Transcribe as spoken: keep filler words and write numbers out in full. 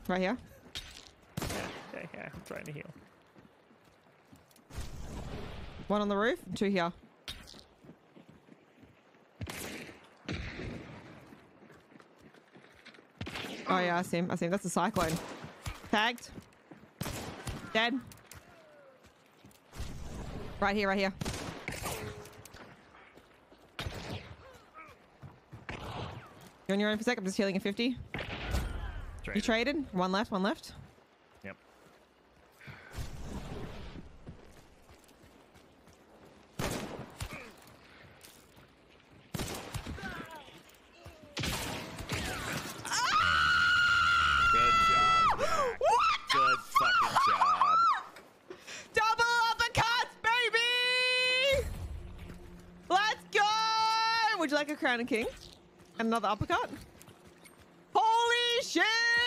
Right here. Yeah, yeah, yeah. I'm trying to heal. One on the roof, two here. Oh yeah, I see him. I see him. That's a cyclone. Tagged. Dead. Right here, right here. You on your own for a sec? I'm just healing at fifty. Traded. You traded? One left, one left. Yep. Good job, Jack. Good fucking job. Double uppercuts, baby! Let's go! Would you like a crown and king? And another uppercut? Holy shit!